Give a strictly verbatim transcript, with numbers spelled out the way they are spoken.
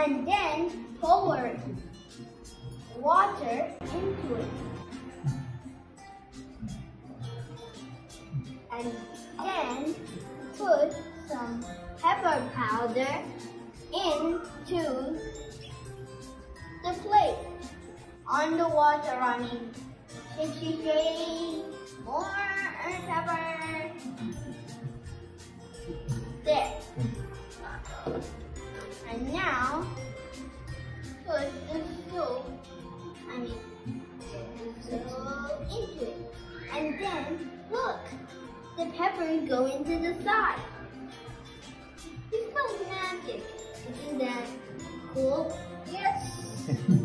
and then pour water into it. And then put some pepper powder into the plate on the water running. Shake, shake, shake. More pepper. There. And now put the soup, I mean, the soup into it. And then look, the peppers go into the side. It's called magic. Isn't that cool? Yes.